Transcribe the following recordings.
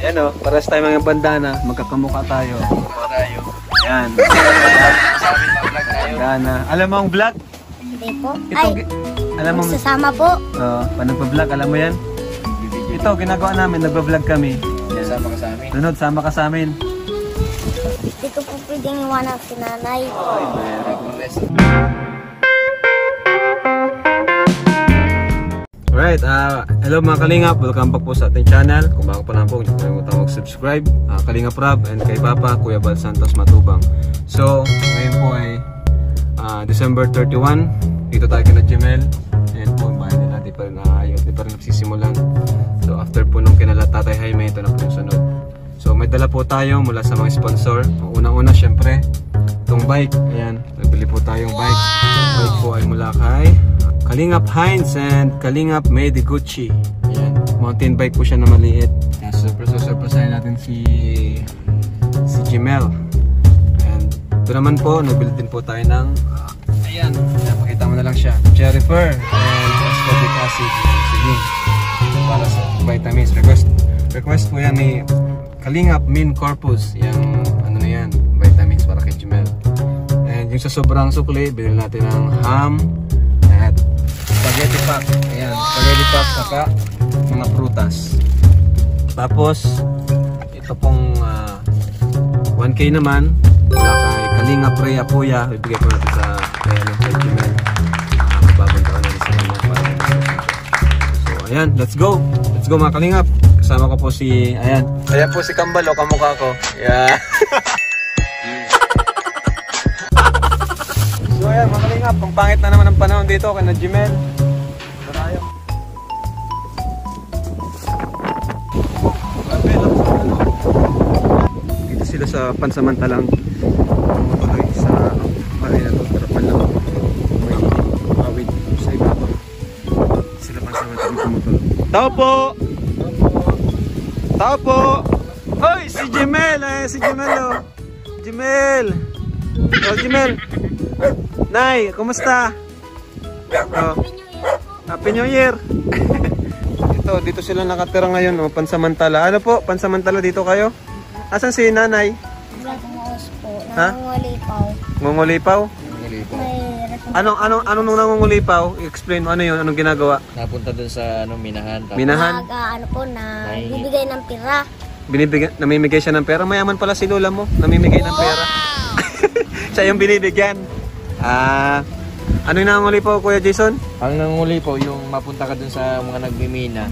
Yan o, pares tayo mga bandana. Magkakamukha tayo. Marayo. Yan. Bandana. Alam mo ang vlog? Hindi po. Ito, alam mo, Magsasama po. pag nagpa-vlog, alam mo yan? Ito, ginagawa namin, nagpa-vlog kami. Yan. Sama ka sa amin. Sunod, sama ka sa amin. Hindi ko po pwedeng iwanan si nanay. Alright, hello mga Kalingap, welcome back po sa ating channel. Kung bago pa lang po, huwag kalimutan mag-subscribe. Kalingap Rob and kay Papa, Kuya Bal Santos Matubang. So, ngayon po ay December 31. Dito tayo kina Jemel. Ayan po, ang bahay nila, di pa rin nagsisimulan. So, after po nung kinala Tatay Jaime, ito na po yung sunod. So, may dala po tayo mula sa mga sponsor. Unang-una, syempre, itong bike. Ayan, nabili po tayong bike. Bike po ay mula kay Kalingap Heinz and Kalingap Mediguchi. Ayan, mountain bike po siya na maliit. Ayan, surpresahin natin si Jemel. And ito naman po, nabili din po tayo ng ayan, pakita mo na lang siya. Cherry Fur and ascorbic acid. Sige, para sa vitamins. Request po yan ni Kalingap Min Corpus. Yung ano na yan, vitamins para kay Jemel. And yung sa sobrang sukli, binili natin ng ham at spaghetti pack. Ayan, spaghetti pack saka mga prutas. Tapos ito pong 1K naman mula kay Kalingap Rhea Puya. Ibigay po natin sa kay Jemel. Bagong taon na sa kanya para. So ayan, let's go mga Kalingap. Kasama ko po si, ayan po si Kambal, kamukha ko. Yeah. So ayan mga Kalingap, ang pangit na naman ang panahon dito kay na Jemel. Dito sila sa pansamantalang tuloy sa marina to, tarapan lang may awid sa ibabaw. Sila pansamantalang tumutuloy. Tao po! Tao po! Hoy! Si Jemel! Si Jemel oh! Jemel! Oh Jemel! Nay! Kumusta? Oh. Happy New Year! Dito sila nakatira ngayon, oh, pansamantala. Ano po? Pansamantala dito kayo? Asan si nanay? Ha? Nangungulipaw? Anong nung nangungulipaw? I-explain mo ano yun, anong ginagawa? Napunta dun sa minahan. Minahan? Ano po na bibigay ng pera. Namimigay siya ng pera. Mayaman pala si lola mo. Namimigay ng pera. Siya yung binibigyan. Ano yung nangungulipaw, Kuya Jason? Ang nangungulipaw yung mapunta ka dun sa mga nagmimina.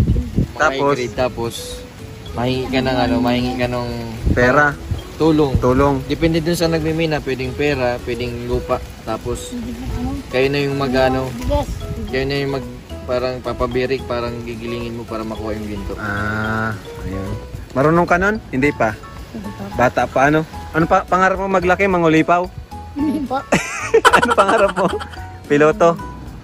Tapos mahingi ka ng pera. Tulong. Depende dun sa nagmimina, pwedeng pera, pwedeng lupa. Tapos kayo na yung kayo na yung parang papabirik, parang gigilingin mo para makuha yung ginto. Ayun. Marunong ka nun? Hindi pa. Bata pa ano? Ano pa pangarap mo maglaki, mangulipaw? Hindi po. Ano pangarap mo? Piloto?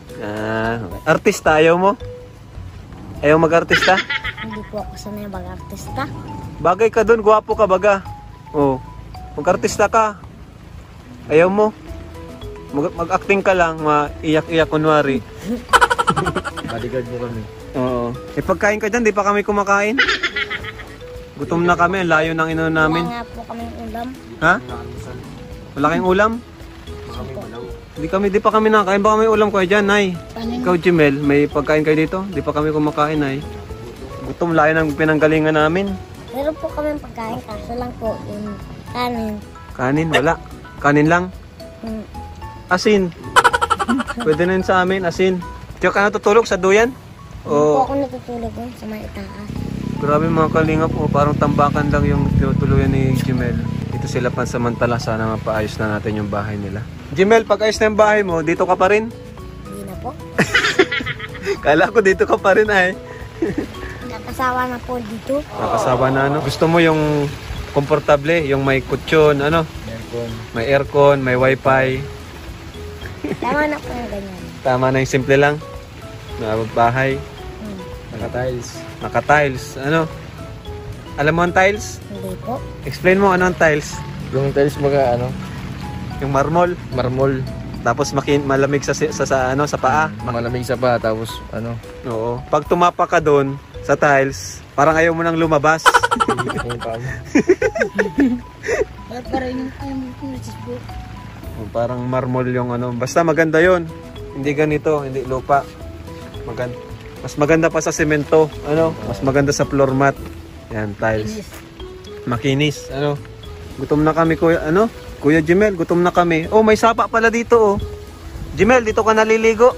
Artista, ayaw mo? Ayaw mag-artista? Hindi po ako sanay mag-artista. Bagay ka dun, gwapo ka baga. Oh, mag-artista ka. Ayaw mo? Mag-acting ka lang, maiyak-iyak kunwari. Bodyguard mo kami. Oo. Pagkain ka dyan, di pa kami kumakain? Gutom na kami, ang layo ng ino namin. Wala nga po kaming ulam. Ha? Wala kayong ulam? Di pa kami nakakain. Baka may ulam kayo dyan, Nay. Ikaw, Jemel, may pagkain kayo dito? Di pa kami kumakain, Nay. Gutom, layo ng pinanggalingan namin. Meron po kami pagkain, kaso lang po yung kanin. Kanin? Wala. Kanin lang? Asin. Pwede na yun sa amin, asin. Diyo ka natutulog sa duyan? Hindi po ako natutulog sa may itaas. Grabe mga Kalingap, parang tambakan lang yung tinutuluyan ni Jemel. Dito sila pansamantala, sana mapaayos na natin yung bahay nila. Jemel, pag ayos na yung bahay mo, dito ka pa rin? Hindi na po. Kala ko dito ka pa rin ay. Nakasawa na po dito. Nakasawa na ano? Gusto mo yung komportable, yung may kutsyon, ano? Aircon. May aircon, may wifi. Tama na po yung ganyan. Tama na yung simple lang. Bahay. Naka-tiles. Naka-tiles. Ano? Alam mo ang tiles? Hindi po. Explain mo ano ang tiles. Yung tiles mga Yung marmol. marmol. Tapos malamig sa paa. Malamig sa pa, tapos Oo. Pag tumapa ka doon sa tiles, Parang ayaw mo nang lumabas. Yung paa mo. Parang yung po. Parang marmol yung ano. Basta maganda yon. Hindi ganito, hindi lupa. Mas maganda pa sa semento. Ano? Mas maganda sa floor mat. Yan, tiles. Makinis. Ano? Gutom na kami, kuya. Ano? Kuya Jimel, gutom na kami. Oh, may sapa pala dito, oh. Jimel, dito ka naliligo.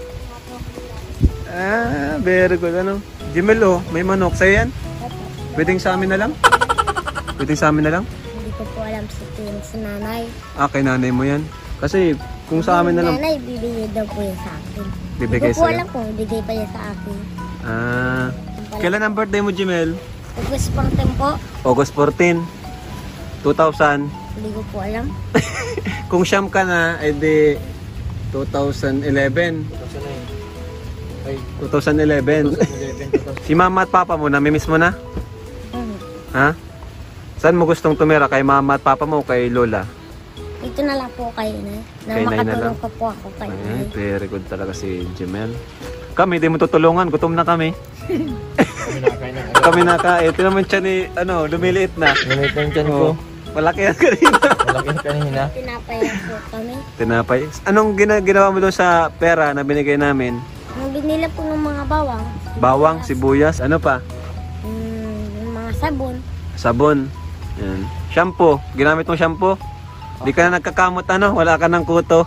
Ah, very good. Ano? Jimel, oh, may manok. Sa'yo yan? Pwedeng sa amin na lang? Pwedeng sa amin na lang? Hindi ko po alam sa nanay. Ah, kay nanay mo yan. Kasi kung sa amin na lang. Nanay, bibigay daw po yan sa akin. Bibigay Hindi ko po sa'yo? alam kung bibigay pa yan sa akin. Ah, kailan ang birthday mo, Jimel? Tapos pang tempo, August 14, 2000. hindi ko po alam. Kung siyam ka na, edi 2011. Ay, 2011. 2011. Si mama at papa mo, namimiss mo na? Hmm. Ha? Saan mo gustong tumira? Kay mama at papa mo o kay lola? Ito na lang po kayo na. Na Kay Nay na makatulong lang? pa po ako kayo. Ay, very good talaga si Jimel. Kami, di mo tutulungan. Gutom na kami. Kami nakakain ng Kami nakain. Ito naman siya ni, ano, lumiliit na. Ngunit yung tiyan ko. Oh, malaki yan kanina. Malaki yung kanina. Pinapayan po kami. Tinapay. Anong ginawa mo doon sa pera na binigay namin? Nung binila po ng mga bawang, Bawang, sibuyas, ano pa? yung mga sabon. Sabon. Yan. Shampoo. Ginamit mong shampoo? Di ka na nagkakamot, ano? Wala ka ng kuto.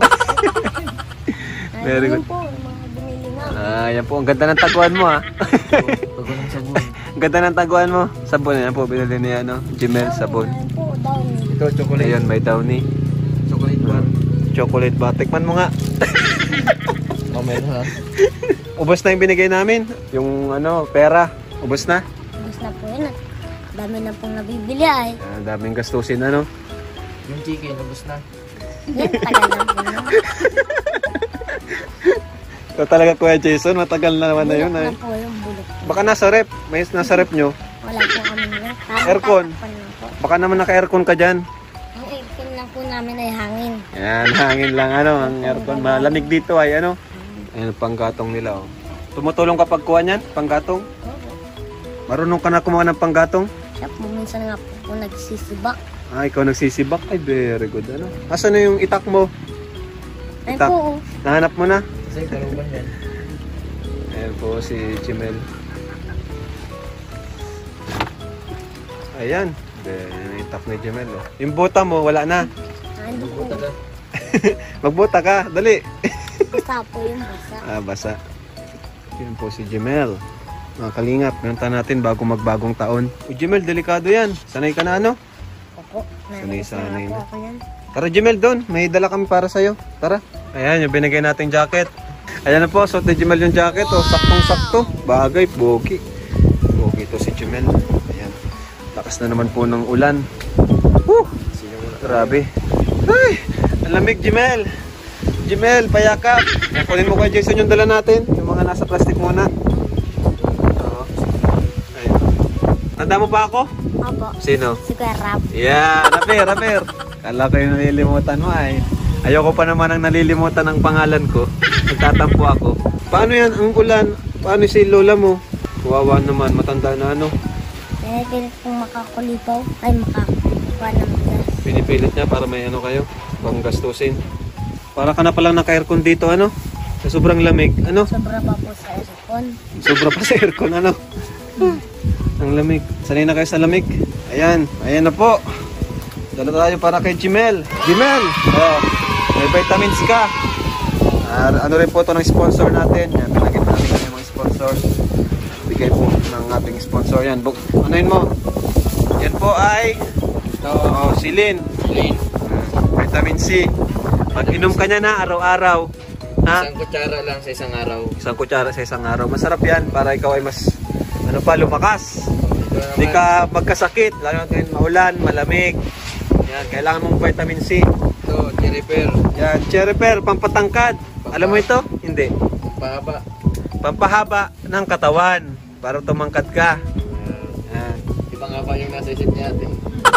Very good. Yun po, yung mga binili nga. Ah, yan po. Ang ganda ng taguan mo, ha? Bago ng sabon. Ang ganda ng taguan mo. Sabon. Yan po. Binili niya, ano? Jimel, sabon. Ayun po, downy. Ito, chocolate. Ayun, may downy. Chocolate bar. Chocolate ba? Tikman mo nga. Mamaya na ha. Ubos na yung binigay namin. Yung, ano, pera. Ubos na. Tapos na po yun. Dami na pong nabibili ay. Ah, daming gastusin, ano? Yung chicken, nabos na. Yan, tagal na po yun. Ito talaga, Kuya Jason. Matagal na naman na yun, Bulok ay. na po yung bulok. Baka nasa rep. May nasa rep nyo. Wala po kami nga. Aircon. Tatakpan lang po. Baka naman naka-aircon ka dyan. Ang aircon lang po namin ay hangin. Yan, hangin lang, ano, ang aircon. Malamig dito, ay, ano. Ayan, panggatong nila, oh. Tumutulong ka pagkuha niyan, panggatong? Oo. Marunong ka na kumuha ng panggatong? Siya po minsan nga po nagsisibak. Ah, ikaw nagsisibak. Ay, very good, ano. Asan na yung itak mo? Ay Itak. po, Nahanap mo na? Kasi kaluban yan. Ayan po si Jimel. Ayan. Yung itak ni Jimel, oh. Yung bota mo, wala na. ando po. Buta ka. Magbota ka, dali. Basta po yung basa. Ah, basa. Yun po si Jimel. Mga kalingap, pinunta natin bago magbagong taon. Uy, Jimel, delikado yan. Sanay ka na, ano? Opo. Sanay po na. ako yan. Tara, Jimel, doon. May dala kami para sa'yo. Tara. Ayan, yung binigay nating jacket. Ayan na po, suot ni Jimel yung jacket. Oh, saktong-sakto. Bagay, bogi. Bogi ito si Jimel. Ayan. Lakas na naman po ng ulan. Woo! Grabe. Ay, ang lamig, Jimel. Jimel, payakap. Kunin mo kay Jason yung dala natin. Yung mga nasa plastic muna. Oo. Ayun. Tanda mo pa ako? Opo. Sino? Si Kuya Rap. Yeah, Raper. Kala ko yung nalilimutan mo ay. Ayoko pa naman ang nalilimutan ng pangalan ko. Nagtatampo ako. Paano yan ang ulan? Paano si lola mo? Kawawa naman, matanda na ano. Kaya pilit pong makakulipaw. Ay, makakuha ng gas. Pinipilit niya para may ano kayo, pang gastusin. Para ka na palang naka-aircon dito, ano? Sa sobrang lamig, ano? Sobra pa po sa aircon. Sobra pa sa aircon, ano? Ang lamig. Sanay na kayo sa lamig. Ayan, ayan na po. Dala tayo para kay Jimel. Jimel! Oh, may vitamins ka. Ano rin po ito ng sponsor natin. Yan, pinagin natin yung mga sponsors. Bigay po ng ating sponsor. Yan, ano yun mo? Yan po ay silin. Vitamin C. Mag-inom ka niya na araw-araw. Ha? Isang kutsara lang sa isang araw. Isang kutsara sa isang araw. Masarap yan para ikaw ay mas lumakas. Ito naman. Hindi ka magkasakit. Lalo na ngayon maulan, malamig. Yan, kailangan mong vitamin C. Ito, cherry pear. Yan, cherry pear, pampatangkad. Alam mo ito? Hindi. Pahaba. Pampahaba ng katawan para tumangkad ka. Yan. Iba nga ba yung nasa isip niya ate?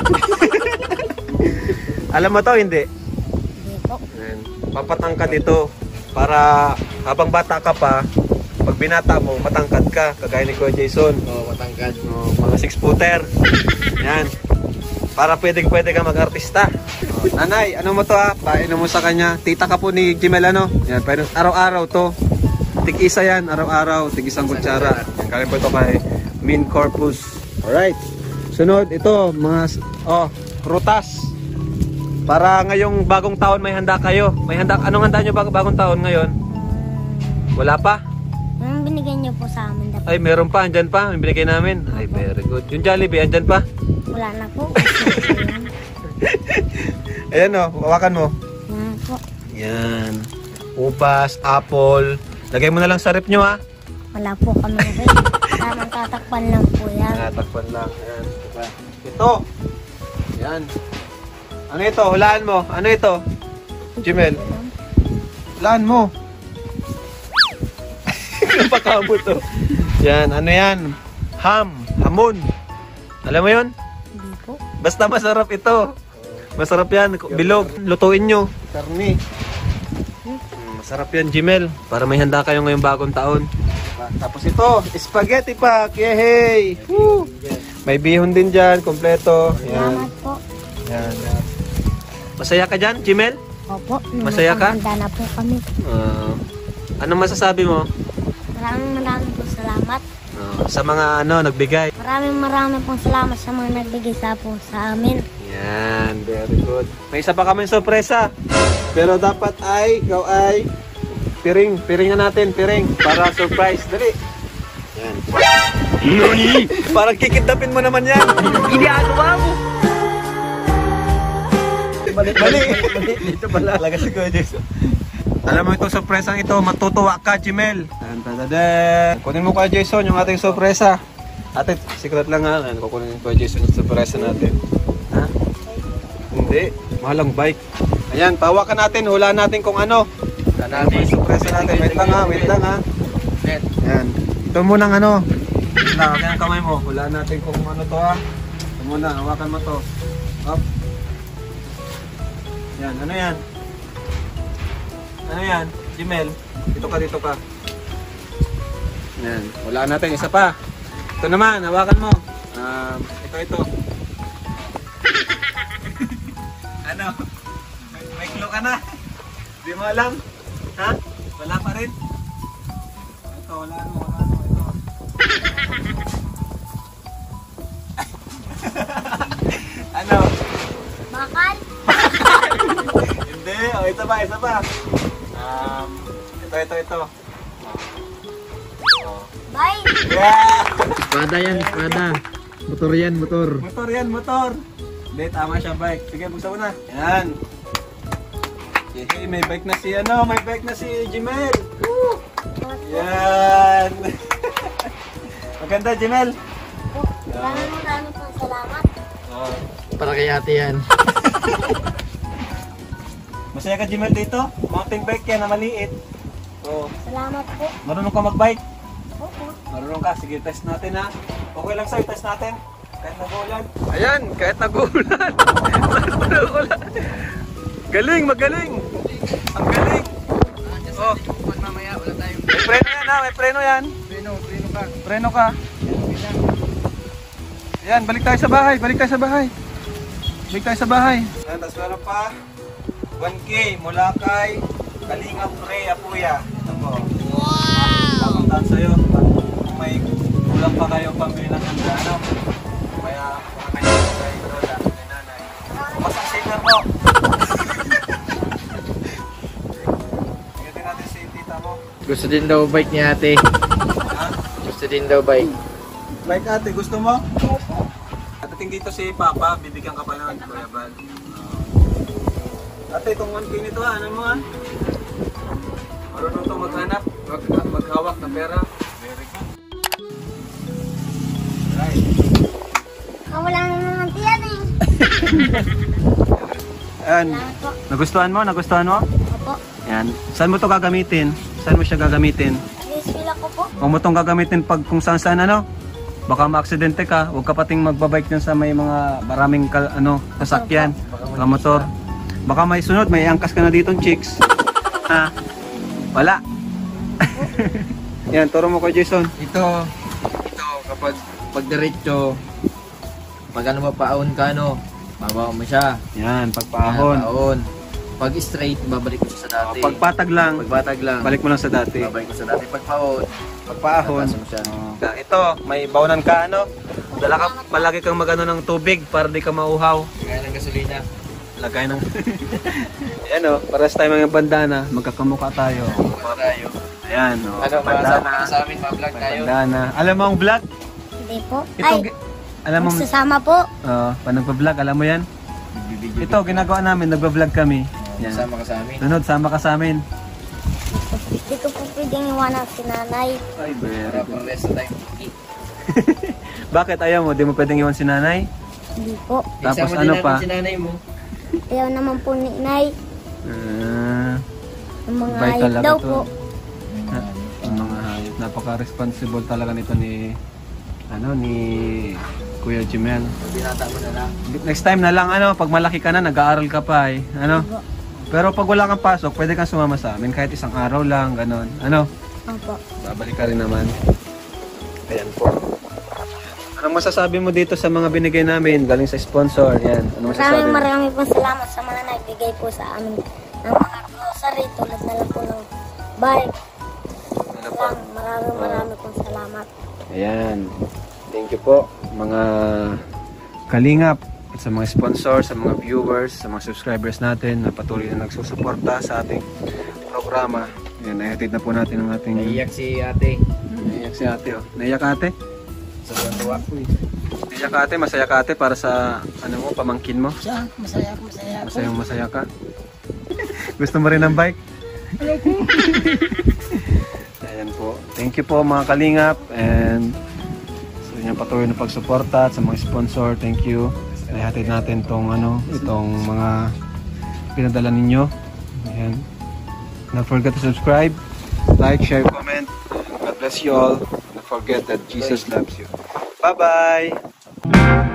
Alam mo to, hindi? Hindi po. Yan. Pampatangkad ito para habang bata ka pa, pag binata mo, matangkad ka, kagaya ni Kuya Jason. Oo, matangkad. Mga 6-footer. Yan. Para pwede ka mag-artista. Nanay, ano mo to ha? Painom mo sa kanya. Tita ka po ni Jimel ano? Yan, pero araw-araw to. Tig-isa yan, araw-araw. Tig-isang kutsara. Yan, galing po ito kay Min Corpus. Alright. Sunod, ito, mga, prutas. Para ngayong bagong taon may handa kayo. May handa, anong handa nyo bagong taon ngayon? Wala pa? Anong binigyan niyo po sa amin? Dapat? Ay, meron pa, andyan pa. May binigay namin. Ay, very good. Yung Jollibee, andyan pa. Wala na po. Ayan o, hawakan mo. Yan po. Yan. Upas, apple. Lagay mo na lang sa rep nyo ha. Wala po kami rin. Tamang tatakpan lang po yan. Takpan lang. Ayan. Diba? Ito. Yan. Ano ito? Hulaan mo. Ano ito? Jimel. Hulaan mo. Napakamo to. Yan. Ano yan? Ham. Hamon. Alam mo yun? Hindi po. Basta masarap ito. Masarap yan. Bilog. Lutuin nyo. Karni. Masarap yan, Jimel. Para may handa kayo ngayong bagong taon. Tapos ito, spaghetti pack. Yehey! Woo! May bihon din dyan, kompleto. Yan. Salamat po. Yan. Masaya ka dyan, Jimel? Opo. Masaya ka? Handa na po kami. Anong masasabi mo? Maraming po salamat. Sa mga nagbigay. Maraming pong salamat sa mga nagbigay po sa amin. Yan, very good. May isa pa kami sorpresa. Pero dapat ikaw ay piringan natin, para surprise. Dali. Yan. Nani? Parang kikidnapin mo naman yan. Ginagawa mo. Mali. Dito pala. Laga si Kuya Jason. Alam mo itong sorpresa ito, matutuwa ka, Jimel. Kunin mo Kuya Jason yung ating sorpresa. Ate, secret lang ha. Kukunin ko Kuya Jason yung sorpresa natin. Ha? Hindi. Mahalang bike. Ayan, pawakan natin. Hulaan natin kung ano. Ano yung sorpresa natin. Wait lang ha. Ayan. Ito munang ano. Hulaan ang kamay mo. Hulaan natin kung ano to ha. Ito muna. Hawakan mo to. Up. Yan. Ano yan? Ano yan? Jimel. Dito ka. Yan. Hulaan natin. Isa pa. Ito naman. Hawakan mo. Ito. Ano? May clue ka na? Di mo alam? Ha? Wala pa rin? Ito, wala mo. Ito. Ano? Bakal? Hindi. Isa pa. Ito. Bye! Yeah! Espada yan, espada. Motor yan, motor. Motor. Hindi, tama siya, bike. Sige, buksan mo na. Yan. Hey, may bike na si Jimel. Woo! Yan. Maganda, Jimel. Maraming pong salamat. Para kay ate yan. Masaya ka, Jimel, dito? Mountain bike yan na maliit. Salamat po. Marunong ka mag-bike? Opo. Marunong ka? Sige, test natin ha. Okay lang sa'yo, test natin. Kahit nag-uulan. Ayan, kahit nag-uulan. Galing, magaling. Ang galing. Mamaya, wala tayong... May preno yan ha, may preno yan. Preno ka. Ayan, balik tayo sa bahay. Ayan, tapos meron pa. 1K mula kay Kalingap Ray Apuya. Ito po. Wow! Papuntaan sa'yo. Kung may kulang pa kayo pambili ng handa, kaya kung may kayo lola, may nanay. Pumasang singer mo. Tingnan natin si tita mo. Gusto din daw bike ni ate. Ha? Gusto din daw bike. Like ate, gusto mo? Atating dito si Papa, bibigyan ka pa ng Kuya Bal. Ate, itong 1K nito ha, ano mo ha? Marunong itong maghanap, maghawak ng pera. Very good. Right. Wala na naman tiyan eh. Ayan, Salamat po. nagustuhan mo? Opo. Ayan, saan mo ito gagamitin? Saan mo siya gagamitin? Resfil ako po. Huwag mo itong gagamitin pag kung saan baka ma-aksidente ka, huwag ka pating magbabike dyan sa may mga maraming sasakyan, mga motor. Baka may sunod, may angkas ka na dito, chicks. Ha? Wala. Yan, turo mo kay Jason. Ito kapag diretso, pag ano mapaon ka babaw mo siya. Yan, pagpaahon. Paon. Pag straight, babalik mo siya sa dati. Pagpatag lang, Pagbatag lang, balik mo lang sa dati. babalik mo sa dati. Pag paon, Pagpaahon. tataas mo siya. Ito, may bawnan ka Dala ka, palagi kang magano ng tubig para di ka mauhaw. Kaya ng gasolina. Lagay ng... Ayan pares tayo mga bandana, magkakamukha tayo. Tayo. Ayan Ano, makasama ka sa amin, ma-vlog tayo. Bandana. Alam mo ang vlog? Hindi po. Ito, alam mo, Magsasama po. pa nagpa-vlog, alam mo yan? Nagbibideo. Ito, ginagawa namin, nagpa-vlog kami. Yan. Kasama ka sa amin. Sunod, sama ka sa amin. Hindi ko po pwedeng iwanan si nanay. Ay, Para for rest of time. Bakit ayaw mo? Di mo pwedeng iwan si nanay? Hindi po. Tapos Isama ano din pa? natin si nanay mo. Ayaw naman po ni Nay. Ang mga Bait hayop talaga daw to. po. Ang mga hayop. Napaka-responsible talaga nito ni Kuya Jimel. Binata mo na lang. Next time na lang pag malaki ka na, nag-aaral ka pa Pero pag wala kang pasok, pwede kang sumama sa amin kahit isang araw lang, ganon. Opo. Babalik ka rin naman. Ayan po. Anong masasabi mo dito sa mga binigay namin galing sa sponsor? Yan. Ano masasabi mo? Maraming pong salamat sa mga nagbigay po sa amin ng mga grocery tulad na lang po ng bike. Ano po? Maraming pong salamat. Ayan. Thank you po mga kalingap at sa mga sponsors, sa mga viewers, sa mga subscribers natin na patuloy na nagsusuporta sa ating programa. Ayan, nahihatid na po natin ang ating... Naiyak si ate. Naiyak si ate Naiyak ate? Sa tuwa. Naiyak ka ate, masaya ka ate para sa pamangkin mo? Siya, masaya ako. Masaya ka? Gusto mo rin ng bike? Ayan po. Thank you po mga kalingap and sa inyong patuloy na pagsuporta at sa mga sponsor. Thank you. Nahihatid natin itong mga pinadala ninyo. Ayan. Don't forget to subscribe, like, share, comment. God bless you all. Don't forget that Jesus loves you. Bye-bye!